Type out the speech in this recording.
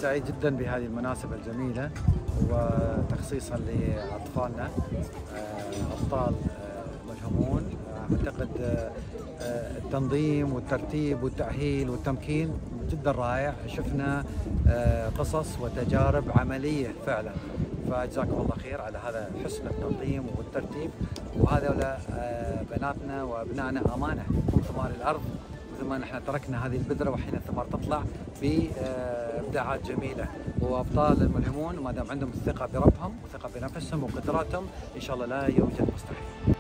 سعيد جدا بهذه المناسبة الجميلة وتخصيصا لأطفالنا أبطال ملهمون. أعتقد التنظيم والترتيب والتأهيل والتمكين جدا رائع، شفنا قصص وتجارب عملية فعلا، فجزاكم الله خير على هذا حسن التنظيم والترتيب. وهذا بناتنا وأبنائنا أمانة هم ثمار الأرض، مثل ما نحن تركنا هذه البذرة وحين الثمار تطلع بإبداعات جميلة. وأبطال الملهمون ما دام عندهم الثقة بربهم وثقة بنفسهم وقدراتهم إن شاء الله لا يوجد مستحيل.